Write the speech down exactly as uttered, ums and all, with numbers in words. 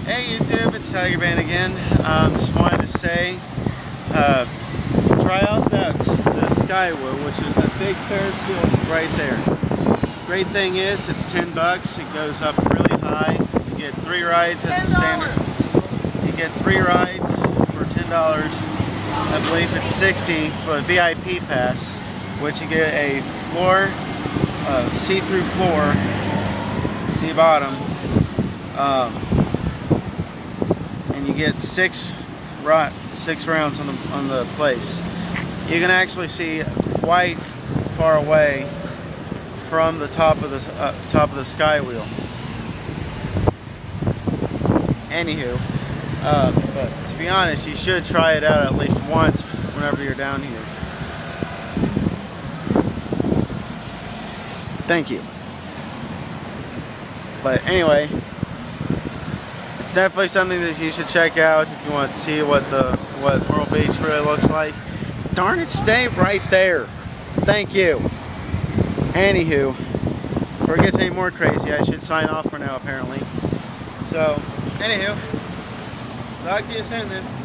Hey YouTube, it's Tiger Band again. Um, just wanted to say, uh, try out that the Skywheel, which is that big Ferris wheel right there. Great thing is, it's ten bucks. It goes up really high. You get three rides as a standard. You get three rides for ten dollars. I believe it's sixty for a V I P pass, which you get a floor, uh, see-through floor, see bottom. Um, and you get six right six rounds on the on the place. You can actually see quite far away from the top of the uh, top of the Skywheel. Anywho, uh, but to be honest, you should try it out at least once whenever you're down here. Thank you. But anyway, it's definitely something that you should check out if you want to see what the what Myrtle Beach really looks like. Darn it, stay right there. Thank you. Anywho, before it gets any more crazy, I should sign off for now apparently. So, anywho, talk to you soon then.